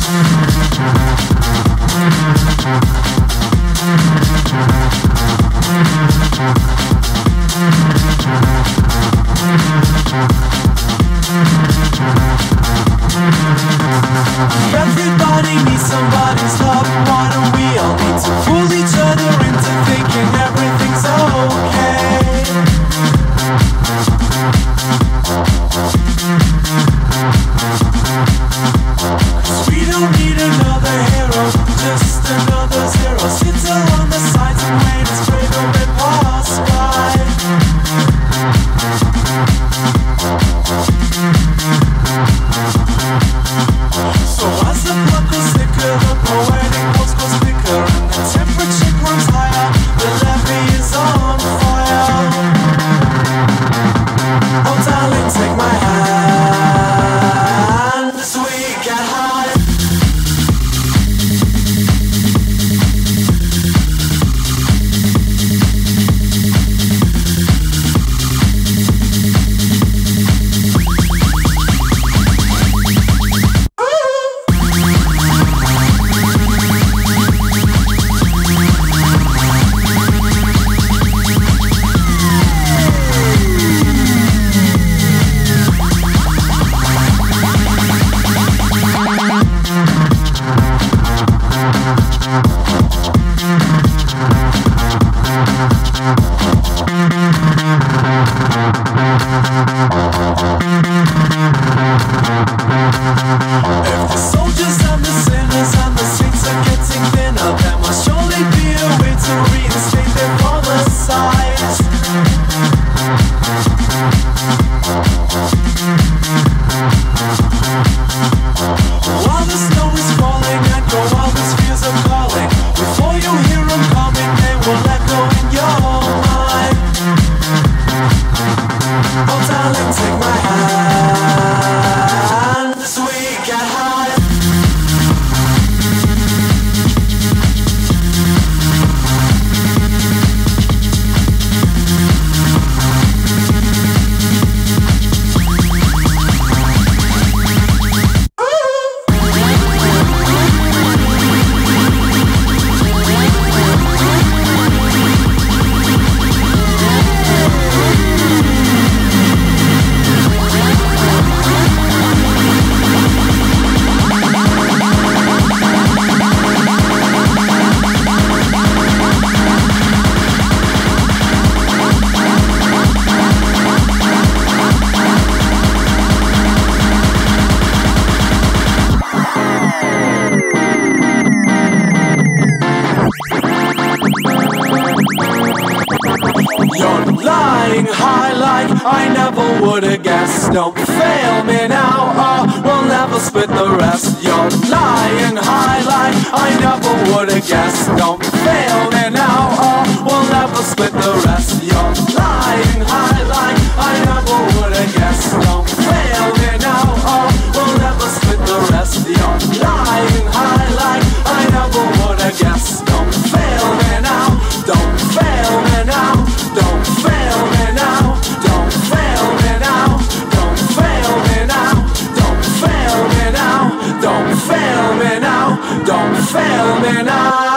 Everybody needs somebody's love. Why don't we all need to fool each other into thinking everything's okay? 'Cause we don't need another hero, just another zero. Sit along the sides and wait as Fredo may pass by. So as the blood goes thicker, the poetic notes goes thicker, and the temperature climbs higher, the levee is on fire. Oh darling, take my hand as we get high. If the soldiers and the sinners and the saints are getting thinner, there must surely be a way to reinstate their former size. While the snow is falling and your wildest fears are calling, before you hear them coming, they will echo in your mind. Oh darling, take my hand as we get high. You're lying high like I never would have guessed. Don't fail me now or we'll never split the rest. You're lying high like I never would have guessed. Don't fail me now or we'll never split the rest. You're lying high like I never would have guessed. Don't fail me now or we'll never split the rest. You're lying high like I never would have guessed. Don't fail me now. Don't fail me now. Don't fail me now. Don't fail me now. Don't fail me now. Don't fail me now. Don't fail me now. Don't fail me now.